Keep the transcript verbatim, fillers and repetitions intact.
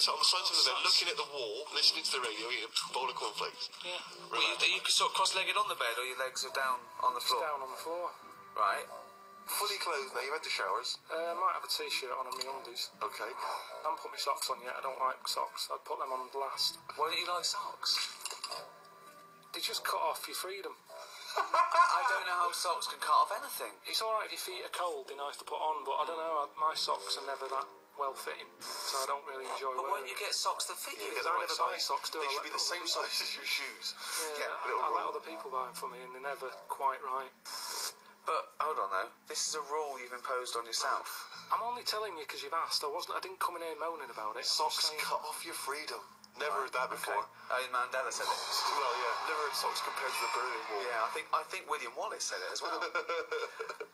sat on the front of the bed, looking at the wall, listening to the radio, eating a bowl of cornflakes. Yeah. Well, you, you sort of cross-legged on the bed, or your legs are down on the floor? It's down on the floor. Right. Fully clothed now, you had the showers? Uh, I might have a t-shirt on and my undies. Okay. I haven't put my socks on yet, I don't like socks. I'd put them on last. Why don't you like socks? They just cut off your freedom. I don't know how socks can cut off anything. It's alright if your feet are cold, they're nice to put on, but I don't know, my socks are never that well-fitting, so I don't really enjoy But wearing won't you get socks that fit you? Yeah, I never buy socks, do I? They should be the same size as your shoes. Yeah, I, I let other people buy them for me, and they're never quite right. But, hold on though, this is a rule you've imposed on yourself. I'm only telling you because you've asked, I wasn't, I didn't come in here moaning about it. Socks cut off your freedom. Never Right, heard that before. Okay. Uh, Mandela said it. Well, yeah, never heard socks compared to the Berlin Wall. Yeah, I think I think William Wallace said it as well.